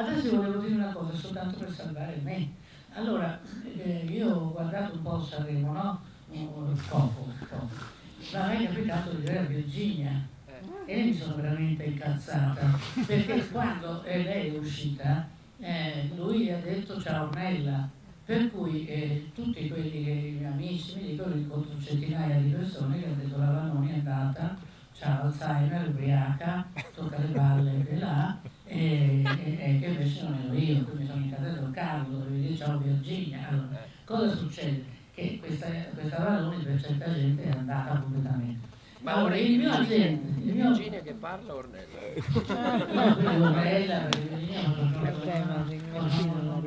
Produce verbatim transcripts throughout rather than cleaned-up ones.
Adesso volevo dire una cosa, soltanto per salvare me. Allora, eh, io ho guardato un po' Sanremo, no? Un poco, un po'. Ma mi è capitato di vedere Virginia e mi sono veramente incazzata, perché quando eh, lei è uscita, eh, lui ha detto ciao Ornella, per cui eh, tutti quelli che i miei amici mi dicono, incontro centinaia di persone che hanno detto la Vanoni è andata, ciao Alzheimer, ubriaca, tocca le balle e là, e, e, e che invece non ero io, quindi sono incazzata con Carlo, dovevo dire ciao Virginia. Allora, cosa succede? Che questa, questa Vanoni per certa gente è andata completamente. Ma allora, ora il mio agente, il mio... Virginia che parla Ornella? No, quindi Ornella, perché Virginia non lo no,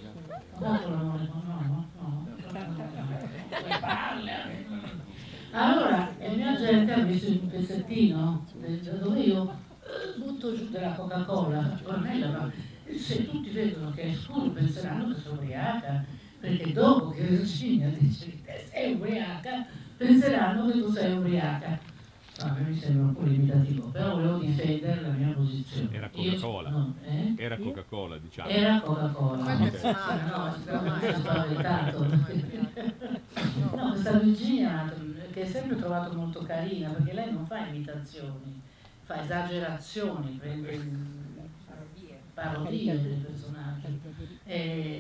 allora il mio agente ha visto un pezzettino dove io butto giù della Coca-Cola, Ornella, ma se tutti vedono che è scuro penseranno che sono ubriaca, perché dopo che Virginia dice che te sei ubriaca, penseranno che tu sei ubriaca. No, a me mi sembra un po' limitativo, però volevo difendere la mia posizione. Era Coca-Cola. No, eh? Era Coca-Cola, diciamo. Era Coca-Cola. Okay. Okay. No, mi ha spaventato. No, questa Virginia che è sempre trovato molto carina, perché lei non fa imitazioni, fa esagerazioni, prende parodie dei personaggi. E